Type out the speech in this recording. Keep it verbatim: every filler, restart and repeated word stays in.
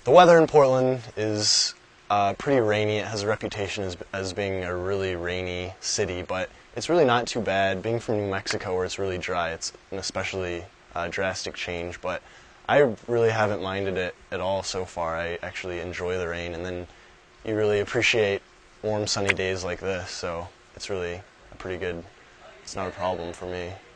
The weather in Portland is uh, pretty rainy. It has a reputation as, as being a really rainy city, but it's really not too bad. Being from New Mexico, where it's really dry, it's an especially uh, drastic change, but I really haven't minded it at all so far. I actually enjoy the rain, and then you really appreciate warm, sunny days like this, so it's really a pretty good, it's not a problem for me.